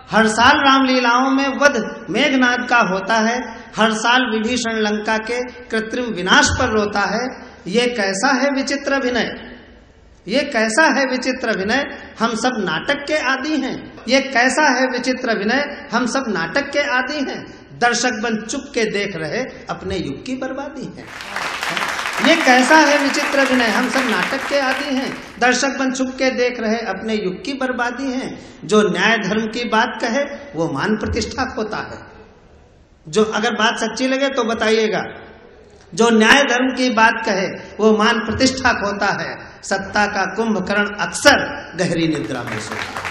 हर साल रामलीलाओं में वध मेघनाद का होता है, हर साल विभीषण लंका के कृत्रिम विनाश पर रोता है। ये कैसा है विचित्र अभिनय, ये कैसा है विचित्र अभिनय, हम सब नाटक के आदी हैं। ये कैसा है विचित्र अभिनय, हम सब नाटक के आदी हैं। दर्शक बन चुप के देख रहे अपने युग की बर्बादी है। ये कैसा है विचित्र अभिनय, हम सब नाटक के आदी हैं। दर्शक बन चुप के देख रहे अपने युग की बर्बादी है। जो न्याय धर्म की बात कहे वो मान प्रतिष्ठा खोता है। जो अगर बात सच्ची लगे तो बताइएगा, जो न्याय धर्म की बात कहे वो मान प्रतिष्ठा खोता है। सत्ता का कुंभकर्ण अक्सर गहरी निद्रा में सोता है।